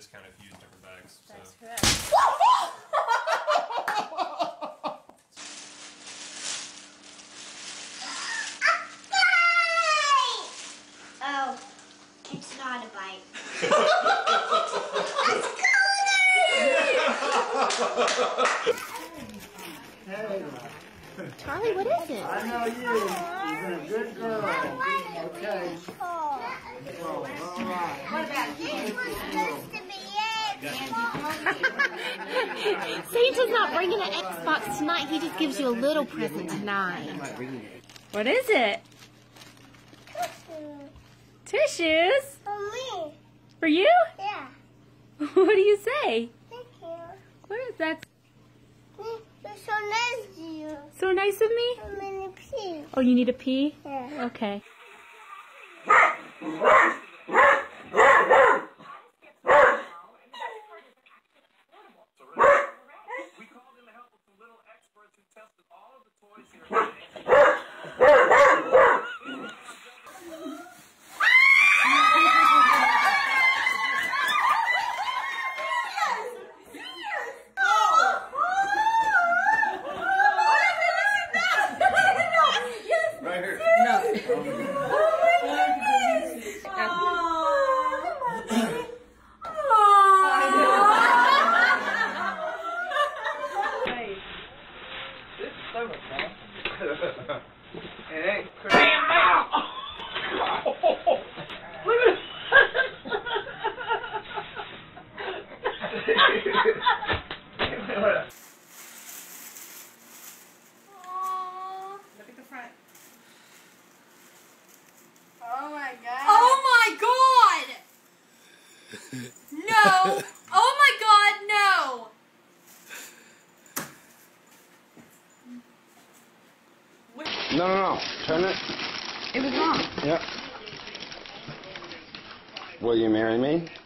just kind of use different bags. That's so. correct. Oh, it's not a bite. Hey, Charlie, what is it? I know you. You've been a good girl. Okay. Well, all right. What about this was supposed to be it. Santa's not bringing an Xbox tonight. He just gives you a little present tonight. What is it? Tissues? For me. For you? Yeah. What do you say? Thank you. What is that? You're so nice to you. So nice of me? I'm in a pee. Oh, you need a pee? Yeah. Okay. We called in to help with some little experts who tested all of the toys here. Right here. This is so much fun. Hey, Look at the front. Oh my god. Oh my god! No! Oh my god, no! No. Turn it. It was wrong. Yep. Will you marry me?